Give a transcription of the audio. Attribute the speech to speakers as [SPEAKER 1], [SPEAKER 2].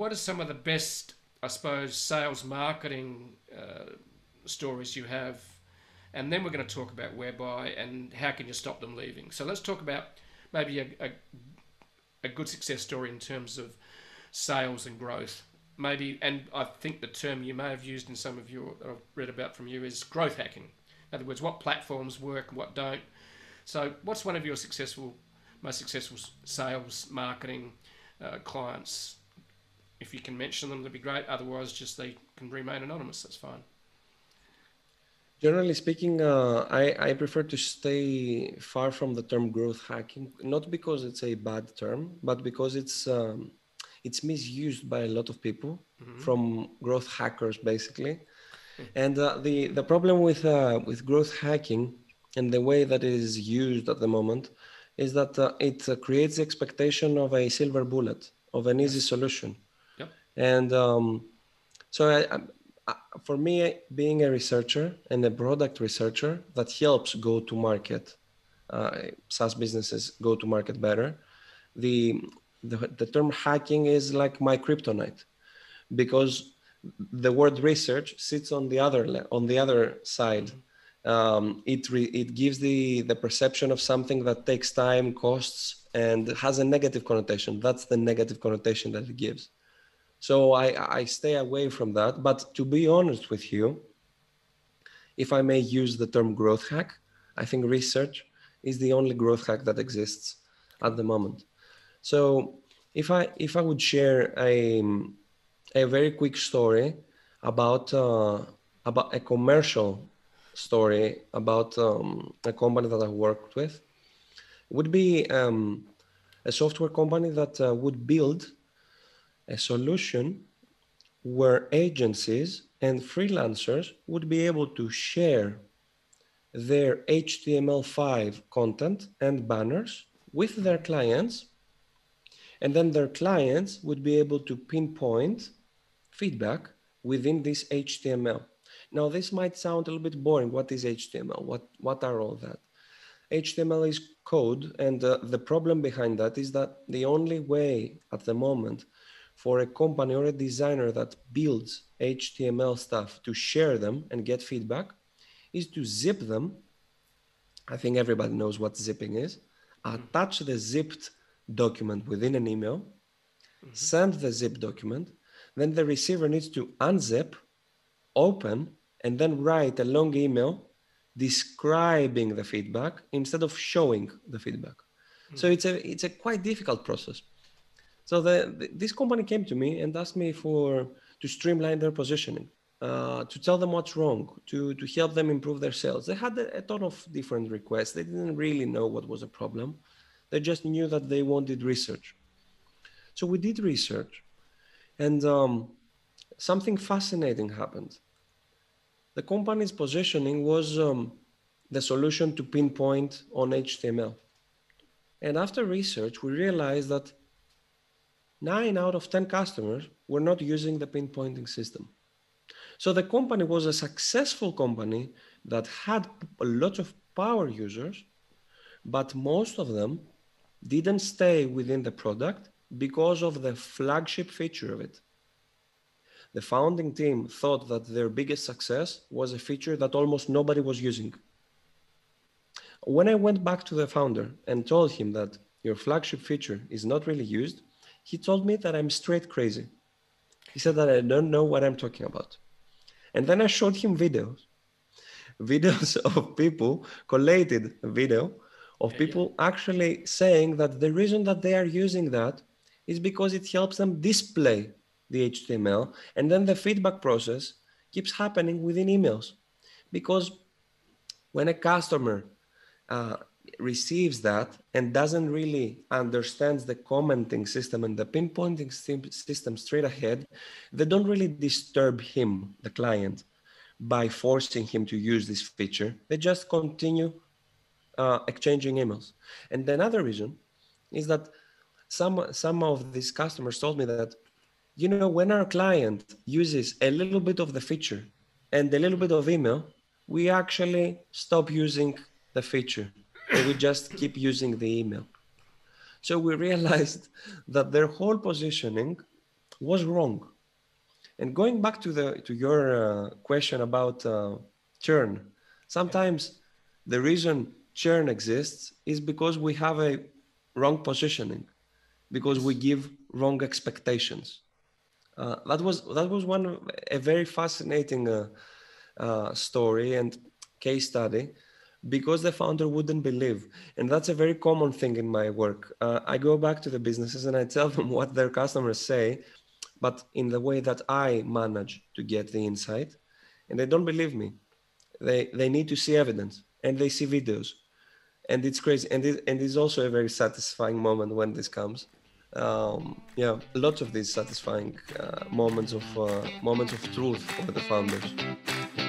[SPEAKER 1] what are some of the best, I suppose, sales marketing stories you have? And then we're going to talk about whereby and how can you stop them leaving. So let's talk about maybe a good success story in terms of sales and growth. Maybe, and I think the term you may have used in some of your, that I've read about from you, is growth hacking. In other words, what platforms work and what don't. So what's one of your most successful sales marketing clients? If you can mention them, that'd be great. Otherwise, just they can remain anonymous. That's fine.
[SPEAKER 2] Generally speaking, I prefer to stay far from the term growth hacking, not because it's a bad term, but because it's misused by a lot of people, from growth hackers, basically. And the problem with growth hacking and the way that it is used at the moment is that it creates the expectation of a silver bullet, of an easy solution.
[SPEAKER 1] Yep.
[SPEAKER 2] And so for me, being a researcher and a product researcher that helps go to market, SaaS businesses go to market better, the term hacking is like my kryptonite, because the word research sits on the other side. It gives the perception of something that takes time, costs, and has a negative connotation. That's the negative connotation that it gives. So I stay away from that. But to be honest with you, if I may use the term growth hack, I think research is the only growth hack that exists at the moment. So if I would share a very quick story about a commercial story about a company that I worked with, would be a software company that would build a solution where agencies and freelancers would be able to share their HTML5 content and banners with their clients, and then their clients would be able to pinpoint feedback within this HTML. Now, this might sound a little bit boring. What is HTML? What are all that? HTML is code, and the problem behind that is that the only way at the moment for a company or a designer that builds HTML stuff to share them and get feedback is to zip them. I think everybody knows what zipping is. Attach the zipped document within an email, send the zip document, then the receiver needs to unzip, open, and then write a long email describing the feedback instead of showing the feedback. So it's a quite difficult process. So this company came to me and asked me to streamline their positioning, to tell them what's wrong, to help them improve their sales. They had a ton of different requests. They didn't really know what was a problem. They just knew that they wanted research. So we did research, and something fascinating happened. The company's positioning was the solution to pinpoint on HTML. And after research, we realized that 9 out of 10 customers were not using the pinpointing system. So the company was a successful company that had a lot of power users, but most of them didn't stay within the product because of the flagship feature of it. The founding team thought that their biggest success was a feature that almost nobody was using. When I went back to the founder and told him that your flagship feature is not really used, he told me that I'm straight crazy. He said that I don't know what I'm talking about. And then I showed him videos of people, collated video of people actually saying that the reason that they are using that is because it helps them display the HTML, and then the feedback process keeps happening within emails. Because when a customer receives that and doesn't really understand the commenting system and the pinpointing system straight ahead, they don't really disturb him, the client, by forcing him to use this feature. They just continue exchanging emails. And another reason is that some of these customers told me that, you know, when our client uses a little bit of the feature and a little bit of email, we actually stop using the feature and we just keep using the email. So we realized that their whole positioning was wrong. And going back to your question about churn, sometimes the reason churn exists is because we have a wrong positioning, because we give wrong expectations. That was a very fascinating story and case study, because the founder wouldn't believe, and that's a very common thing in my work. I go back to the businesses and I tell them what their customers say, but in the way that I manage to get the insight, and they don't believe me. They need to see evidence, and they see videos, and it's crazy, and it's also a very satisfying moment when this comes. Yeah, lots of these satisfying moments of truth for the founders.